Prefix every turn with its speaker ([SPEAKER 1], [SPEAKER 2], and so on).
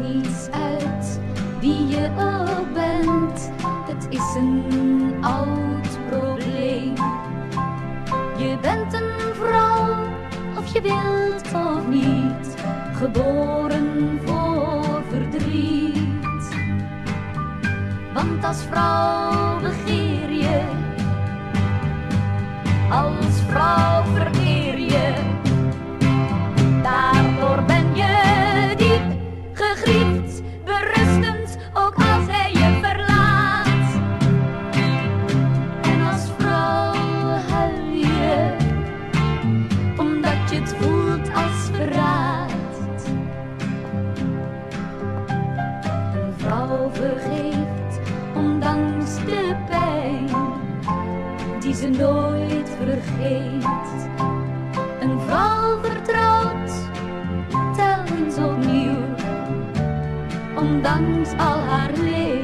[SPEAKER 1] niets uit wie je ook bent, het is een oud probleem. Je bent een vrouw, of je wilt of niet, geboren voor verdriet. Want als vrouw begeer je, als vrouw vereer je. Daardoor ben je diep gegriefd, berustend, ook als hij je verlaat. En als vrouw huil je, omdat je het voelt als verraad. Een vrouw vergeeft, ondanks de pijn, die ze nooit vergeet. Een vrouw vertrouwt, telkens opnieuw, ondanks al haar leed.